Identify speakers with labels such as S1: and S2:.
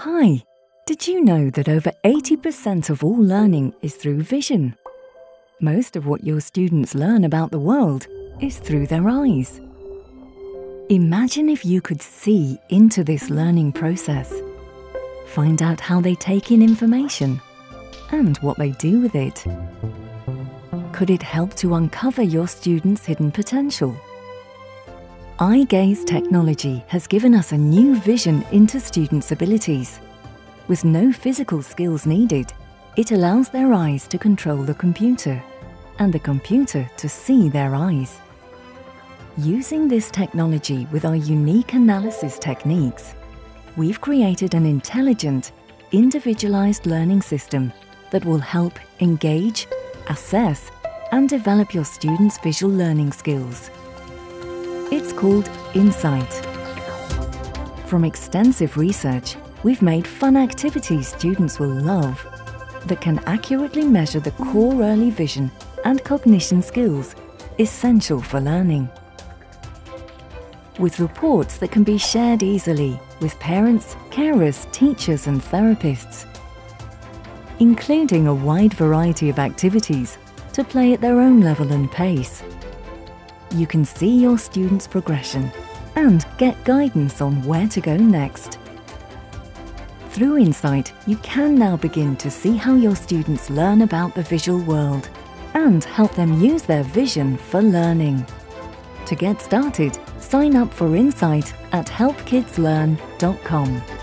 S1: Hi! Did you know that over 80% of all learning is through vision? Most of what your students learn about the world is through their eyes. Imagine if you could see into this learning process. Find out how they take in information and what they do with it. Could it help to uncover your students' hidden potential? Eye gaze technology has given us a new vision into students' abilities. With no physical skills needed, it allows their eyes to control the computer and the computer to see their eyes. Using this technology with our unique analysis techniques, we've created an intelligent, individualized learning system that will help engage, assess, and develop your students' visual learning skills. It's called Insight. From extensive research, we've made fun activities students will love that can accurately measure the core early vision and cognition skills essential for learning. With reports that can be shared easily with parents, carers, teachers and therapists, including a wide variety of activities to play at their own level and pace. You can see your students' progression and get guidance on where to go next. Through Insight, you can now begin to see how your students learn about the visual world and help them use their vision for learning. To get started, sign up for Insight at HelpKidzLearn.com.